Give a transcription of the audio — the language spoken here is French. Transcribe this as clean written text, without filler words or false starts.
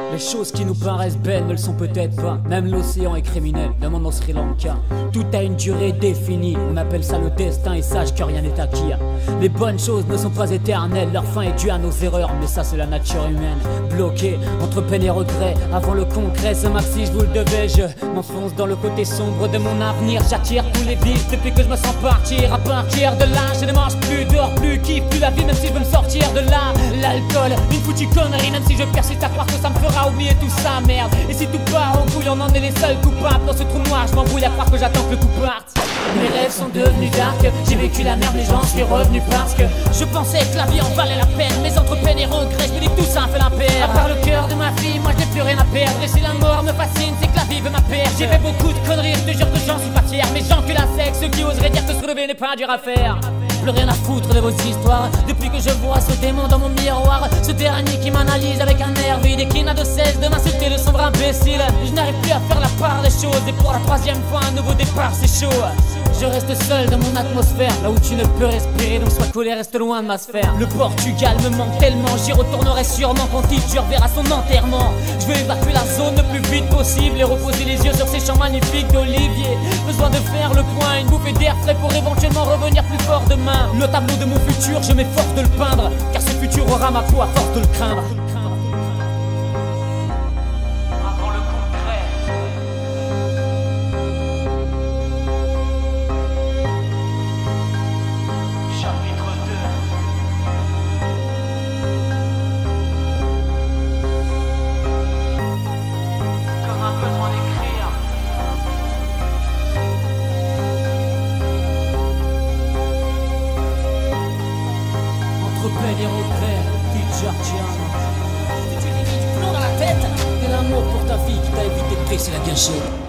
Les choses qui nous paraissent belles ne le sont peut-être pas. Même l'océan est criminel, demande au Sri Lanka. Tout a une durée définie, on appelle ça le destin et sache que rien n'est acquis. Les bonnes choses ne sont pas éternelles, leur fin est due à nos erreurs, mais ça c'est la nature humaine. Bloqué entre peine et regret, avant le concret, ce maxi je vous le devais. Je m'enfonce dans le côté sombre de mon avenir, j'attire tous les vices depuis que je me sens partir. À partir de là, je ne mange plus, dors plus, kiffe plus la vie même si je veux me sortir de là. L'alcool, une foutue connerie, même si je persiste à croire que ça me fera oublier tout ça, merde. Et si tout part en couille, on en est les seuls coupables. Dans ce trou noir, je m'embrouille à croire que j'attends que le coup parte. Mes rêves sont devenus dark, j'ai vécu la merde mais j'en suis revenu parce que je pensais que la vie en valait la peine. Mais entre peine et regret, je me dis que tout ça fait la paire. À part le cœur de ma fille, moi je n'ai plus rien à perdre. Et si la mort me fascine, c'est que la vie veut ma perte. J'ai fait beaucoup de conneries, je te jure que j'en suis pas fier. Mais j'en que la sexe, ceux qui oseraient dire que se relever n'est pas dur à faire. Plus rien à foutre de vos histoires. Depuis que je vois ce démon dans mon miroir, ce dernier qui m'analyse avec un air vide et qui n'a de cesse de m'insulter de sombre imbécile. Je n'arrive plus à faire la part des choses et pour la troisième fois un nouveau départ c'est chaud. Je reste seul dans mon atmosphère, là où tu ne peux respirer, donc sois collé, reste loin de ma sphère. Le Portugal me manque tellement, j'y retournerai sûrement quand Teacher verra son enterrement. Je veux évacuer la zone le plus vite possible et reposer les yeux sur ces champs magnifiques d'olivier. Besoin de faire le point, une bouffée d'air frais pour éventuellement revenir plus fort demain. Le tableau de mon futur, je m'efforce de le peindre, car ce futur aura ma peau à force de le craindre. Peine et regret, Teacher Tiana. Si tu lui mets du plomb dans la tête, et l'amour pour ta fille qui t'a évité de baisser la gâchette.